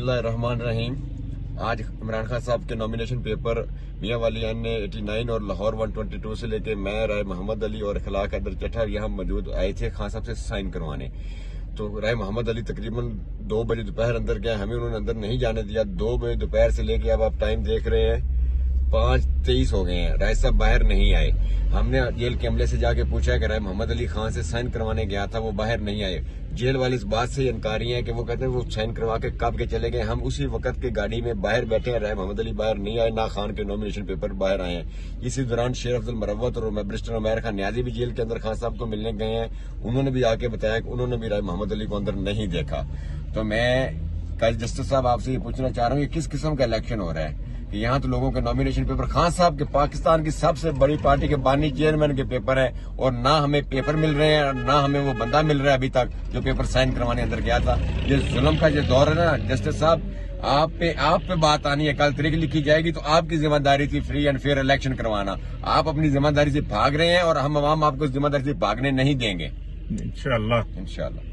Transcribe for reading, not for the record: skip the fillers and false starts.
बिस्मिल्लाहिर्रहमानिर्रहीम। आज इमरान खान साहब के नॉमिनेशन पेपर मियां वालियान ने 89 और लाहौर 122 से लेके मैं, राय मोहम्मद अली और इखलाक हैदर चट्टा यहाँ मौजूद आए थे खान साहब से साइन करवाने। तो राय मोहम्मद अली तकरीबन 2 बजे दोपहर अंदर गया, हमें उन्होंने अंदर नहीं जाने दिया। 2 बजे दोपहर से लेके अब आप टाइम देख रहे हैं 5:23 हो गए हैं, राय साहब बाहर नहीं आए। हमने जेल के अमले से जाके पूछा है कि राय मोहम्मद अली खान से साइन करवाने गया था, वो बाहर नहीं आए। जेल वाले इस बात से इनकारी हैं कि वो कहते हैं वो साइन करवा के कब के चले गए। हम उसी वक्त की गाड़ी में बाहर बैठे हैं, राय मोहम्मद अली बाहर नहीं आए, ना खान के नॉमिनेशन पेपर बाहर आए हैं। इसी दौरान शेर अफजल मरवत और बैरिस्टर उमैर खान न्याजी भी जेल के अंदर खान साहब को मिलने गए हैं। उन्होंने भी आके बताया कि उन्होंने भी राय मोहम्मद अली को अंदर नहीं देखा। तो मैं कल जस्टिस साहब आपसे ये पूछना चाह रहा हूँ, किस किस्म का इलेक्शन हो रहा है कि यहाँ तो लोगों के नॉमिनेशन पेपर खान साहब के, पाकिस्तान की सबसे बड़ी पार्टी के बानी चेयरमैन के पेपर है, और ना हमें पेपर मिल रहे हैं, ना हमें वो बंदा मिल रहा है अभी तक जो पेपर साइन करवाने अंदर गया था। ये जुल्म का जो दौर है ना जस्टिस साहब, आप पे बात आनी है। कल तारीख लिखी जाएगी तो आपकी जिम्मेदारी थी फ्री एंड फेयर इलेक्शन करवाना। आप अपनी जिम्मेदारी से भाग रहे हैं और हम आवाम आपको जिम्मेदारी से भागने नहीं देंगे। इंशाअल्लाह।